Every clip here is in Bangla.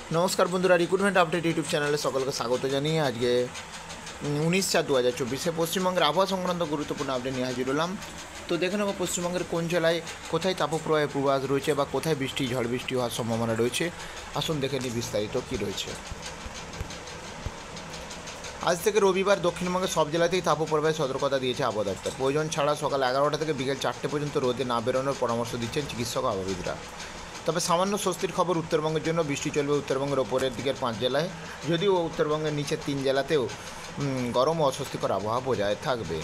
নমস্কার বন্ধুরা, রিক্রুটমেন্ট আপডেট ইউটিউব চ্যানেলে সকলকে স্বাগত জানিয়ে আজকে 19/4/2024 পশ্চিমবঙ্গের আবহাওয়া সংক্রান্ত গুরুত্বপূর্ণ আপডেট নিয়ে হাজির হলাম। তো দেখে নেব পশ্চিমবঙ্গের কোন জেলায় কোথায় তাপপ্রবাহের পূর্বাভাস রয়েছে বা কোথায় বৃষ্টি ঝড় বৃষ্টি হওয়ার সম্ভাবনা রয়েছে। আসুন দেখে নিই বিস্তারিত কী রয়েছে। আজ থেকে রবিবার দক্ষিণবঙ্গের সব জেলাতেই তাপপ্রবাহের সতর্কতা দিয়েছে আবহাওয়া দপ্তর। প্রয়োজন ছাড়া সকাল 11টা থেকে বিকেল 4টে পর্যন্ত রোদে না বেরোনোর পরামর্শ দিচ্ছেন চিকিৎসক আবহাওয়িদরা। তবে সামান্য স্বস্তির খবর, উত্তরবঙ্গের জন্য বৃষ্টি চলবে উত্তরবঙ্গের ওপরের দিকের 5 জেলায়, যদিও উত্তরবঙ্গের নিচের 3 জেলাতেও গরম ও অস্বস্তিকর আবহাওয়া বজায় থাকবে।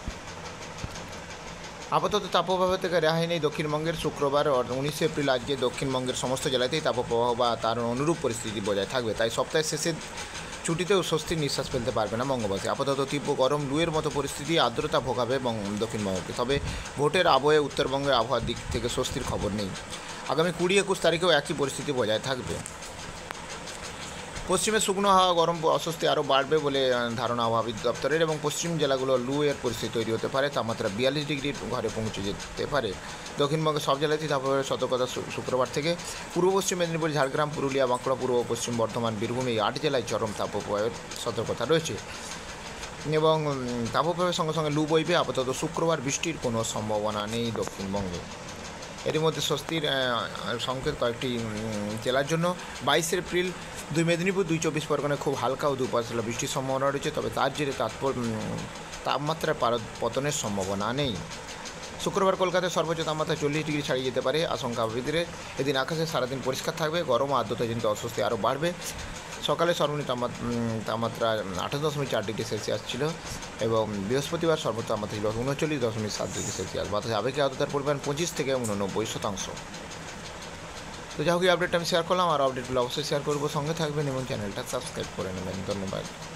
আপাতত তাপপ্রবাহ থেকে রেহাই নেই দক্ষিণবঙ্গের। শুক্রবার 19 এপ্রিল আজকে দক্ষিণবঙ্গের সমস্ত জেলাতেই তাপপ্রবাহ বা তার অনুরূপ পরিস্থিতি বজায় থাকবে। তাই সপ্তাহের শেষের ছুটিতেও স্বস্তির নিঃশ্বাস ফেলতে পারবে না বঙ্গবাসী। আপাতত তীব্র গরম, লুয়ের মতো পরিস্থিতি, আর্দ্রতা ভোগাবে দক্ষিণবঙ্গকে। তবে ভোটের আবহে উত্তরবঙ্গের আবহাওয়ার দিক থেকে স্বস্তির খবর নেই। আগামী 20-21 তারিখেও একই পরিস্থিতি বজায় থাকবে। পশ্চিমে শুকনো হাওয়া, গরম অস্বস্তি আরও বাড়বে বলে ধারণা আবহাওয়া দপ্তরের, এবং পশ্চিম জেলাগুলো লু এর পরিস্থিতি তৈরি হতে পারে। তাপমাত্রা 42 ডিগ্রির ঘরে পৌঁছে যেতে পারে। দক্ষিণবঙ্গের সব জেলাতেই তাপপ্রবাহের সতর্কতা শুক্রবার থেকে। পূর্ব পশ্চিম মেদিনীপুর, ঝাড়গ্রাম, পুরুলিয়া, বাঁকুড়া, পূর্ব পশ্চিম বর্ধমান, বীরভূম এই 8 জেলায় চরম তাপপ্রবাহের সতর্কতা রয়েছে এবং তাপপ্রবাহের সঙ্গে সঙ্গে লু বইবে। আপাতত শুক্রবার বৃষ্টির কোনো সম্ভাবনা নেই দক্ষিণবঙ্গে। এরই মধ্যে স্বস্তির সংকেত কয়েকটি জেলার জন্য। 22 এপ্রিল 2 মেদিনীপুর, 2 চব্বিশ পরগনায় খুব হালকা ও দুপাতলা বৃষ্টির সম্ভাবনা রয়েছে, তবে তার জেরে তাপমাত্রায় পতনের সম্ভাবনা নেই। শুক্রবার কলকাতায় সর্বোচ্চ তাপমাত্রা 40 ডিগ্রি ছাড়িয়ে যেতে পারে আশঙ্কা আবহাওয়িদের। এদিন আকাশে সারাদিন পরিষ্কার থাকবে। গরম ও আর্দ্রতাজনিত অস্বস্তি আরও বাড়বে। সকালে সর্বনিম্ন তাপমাত্রা 28.4 ডিগ্রি সেলসিয়াস ছিল এবং বৃহস্পতিবার সর্বোচ্চ তাপমাত্রা ছিল 39.7 ডিগ্রি সেলসিয়াস। বাতাসে আবেগীয় আর্দ্রতার পরিমাণ 25 থেকে 89%। তো যাই হোক, এই আপডেটটা আমি শেয়ার করলাম। আর আপডেটগুলো অবশ্যই শেয়ার করবো, সঙ্গে থাকবেন এবং চ্যানেলটা সাবস্ক্রাইব করে নেবেন। ধন্যবাদ।